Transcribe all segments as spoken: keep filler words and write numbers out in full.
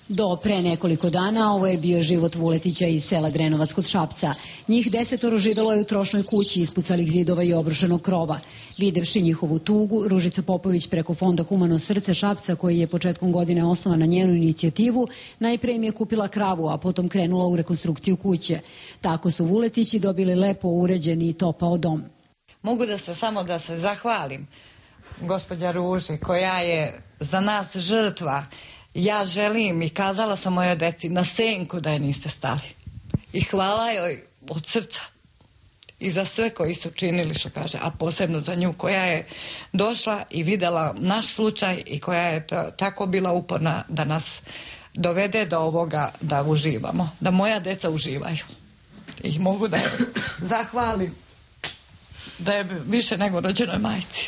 Do pre nekoliko dana ovo je bio život Vuletića iz sela Drenovac kod Šapca. Njih desetoro živelo je u trošnoj kući ispucalih zidova i obrušenog krova. Videvši njihovu tugu, Ružica Popović preko fonda Humano srce Šapca, koji je početkom godine osnovan na njenu inicijativu, najpre im je kupila kravu, a potom krenula u rekonstrukciju kuće. Tako su Vuletići dobili lepo uređeni i topao dom. Mogu da se samo da se zahvalim gospođa Ruži, koja je za nas žrtva. Ja želim i kazala sam mojoj deci na senku da je niste stali. I hvala joj od srca. I za sve koji su činili, što kaže, a posebno za nju koja je došla i videla naš slučaj i koja je tako bila uporna da nas dovede do ovoga da uživamo. Da moja deca uživaju. I mogu da je zahvalim da je više nego rođenoj majci.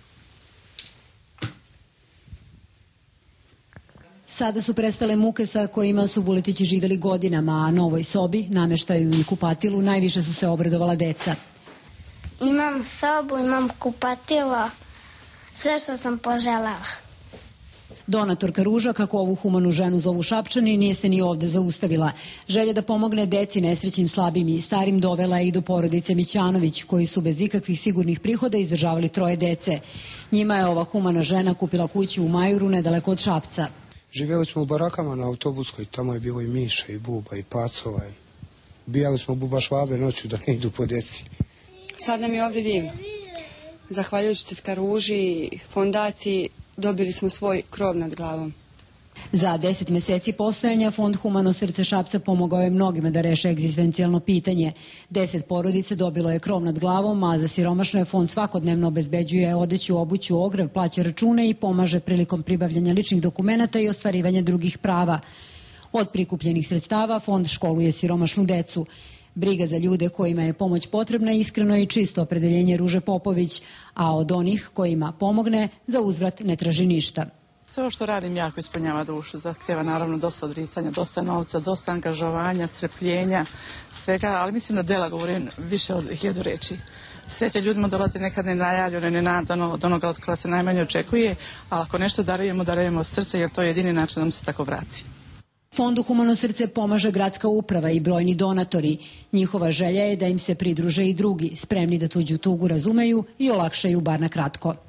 Sada su prestale muke sa kojima su Vuletići živjeli godinama, a novoj sobi, nameštaju i kupatilu, najviše su se obradovala deca. Imam sobu, imam kupatilo, sve što sam poželjela. Donatorka Ruža, kako ovu humanu ženu zovu Šapčani, nije se ni ovde zaustavila. Želja da pomogne deci, nesrećnim, slabim i starim dovela i do porodice Mićanović, koji su bez ikakvih sigurnih prihoda izdržavali troje dece. Njima je ova humana žena kupila kuću u Majuru, nedaleko od Šapca. Živjeli smo u barakama na Autobuskoj, tamo je bilo i miša, i buba, i pacova. Bijali smo buba švabe noću da ne idu po deci. Sad nam je ovdje divno. Zahvaljujući Tetka Ruži i fondaciji dobili smo svoj krov nad glavom. Za deset meseci postojanja Fond Humano srce Šapca pomogao je mnogima da reše egzistencijalno pitanje. Deset porodica dobilo je krov nad glavom, a za siromašno je fond svakodnevno obezbeđuje odeću, obuću, ogrev, plaća račune i pomaže prilikom pribavljanja ličnih dokumenata i ostvarivanja drugih prava. Od prikupljenih sredstava fond školuje siromašnu decu. Briga za ljude kojima je pomoć potrebna iskreno i čisto opredeljenje Ruže Popović, a od onih kojima pomogne za uzvrat ne traži ništa. Sve ovo što radim jako ispunjava dušu, zahtjeva naravno dosta odricanja, dosta novca, dosta angažovanja, strpljenja, svega, ali mislim da dela govorim više od hiljadu reči. Sreća ljudima dolazi nekad nenajavljeno, nenadano, od onoga od koja se najmanje očekuje, ali ako nešto darujemo, darujemo srce, jer to je jedini način da nam se tako vrati. Fondu Humano srce pomaže gradska uprava i brojni donatori. Njihova želja je da im se pridruže i drugi, spremni da tuđu tugu razumeju i olakšaju bar na kratko.